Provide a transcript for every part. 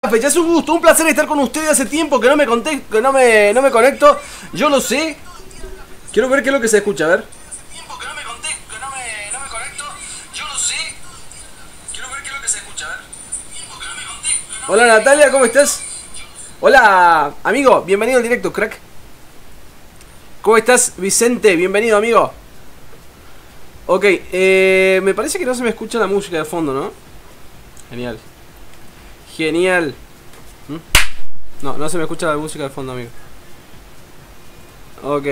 fecha, es un gusto, un placer estar con ustedes. Hace tiempo que no me conecto. Yo lo sé. Quiero ver qué es lo que se escucha, a ver. Hola Natalia, ¿cómo estás? Hola amigo, bienvenido al directo, crack. ¿Cómo estás, Vicente? Bienvenido, amigo. Ok, me parece que no se me escucha la música de fondo, ¿no? Genial. Genial. No, no se me escucha la música de fondo, amigo. Ok.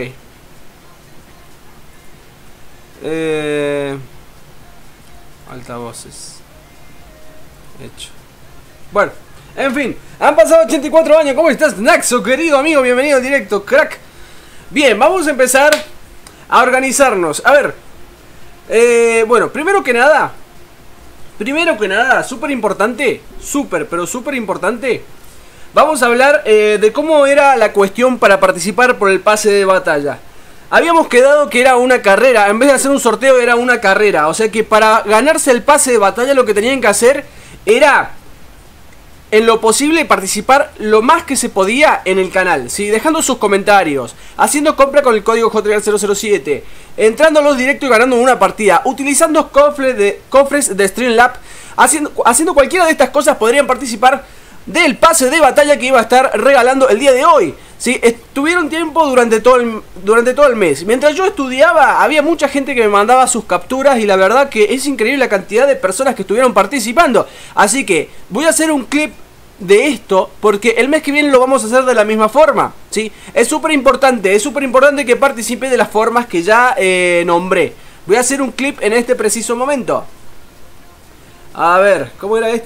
Altavoces. Hecho. Bueno, en fin, han pasado 84 años. ¿Cómo estás, Naxo, querido amigo? Bienvenido al directo, crack. Bien, vamos a empezar a organizarnos. A ver, bueno, primero que nada, súper importante, pero súper importante. Vamos a hablar de cómo era la cuestión para participar por el pase de batalla. Habíamos quedado que era una carrera, en vez de hacer un sorteo era una carrera. O sea que para ganarse el pase de batalla lo que tenían que hacer era, en lo posible, participar lo más que se podía en el canal, ¿sí? Dejando sus comentarios, haciendo compra con el código JReal007, entrando a los directos y ganando una partida, utilizando cofres de Streamlabs, haciendo cualquiera de estas cosas podrían participar del pase de batalla que iba a estar regalando el día de hoy, ¿sí? Estuvieron tiempo durante todo el mes. Mientras yo estudiaba, había mucha gente que me mandaba sus capturas y la verdad que es increíble la cantidad de personas que estuvieron participando. Así que voy a hacer un clip de esto porque el mes que viene lo vamos a hacer de la misma forma, ¿sí? Es súper importante que participe de las formas que ya nombré. Voy a hacer un clip en este preciso momento. A ver, ¿cómo era esto?